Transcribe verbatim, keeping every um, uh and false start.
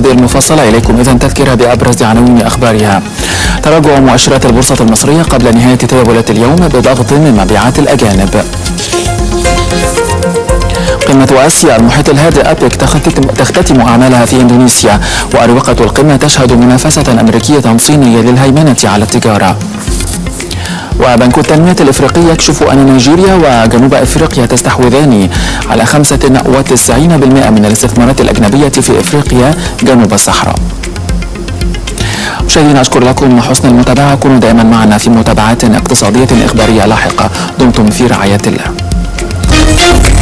التغذية المفصلة. إليكم إذن تذكرة بأبرز عناوين أخبارها. تراجع مؤشرات البورصة المصرية قبل نهاية تداولات اليوم بضغط من مبيعات الأجانب. قمة آسيا المحيط الهادئ أبيك تختتم أعمالها في إندونيسيا، وأروقة القمة تشهد منافسة أمريكية صينية للهيمنة على التجارة. وبنك التنمية الإفريقي يكشف أن نيجيريا وجنوب أفريقيا تستحوذان على خمسة وتسعين بالمئة من الاستثمارات الأجنبية في إفريقيا جنوب الصحراء. مشاهدينا أشكر لكم حسن المتابعة، كونوا دائما معنا في متابعات اقتصادية إخبارية لاحقة. دمتم في رعاية الله.